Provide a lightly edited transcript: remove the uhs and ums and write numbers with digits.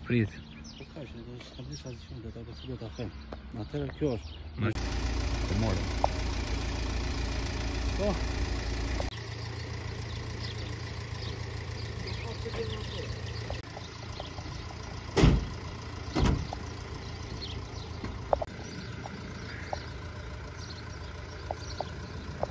prit. Po kaq, do të stabilizosh shumë do ta them. Atëherë kjo është. E morëm. Po.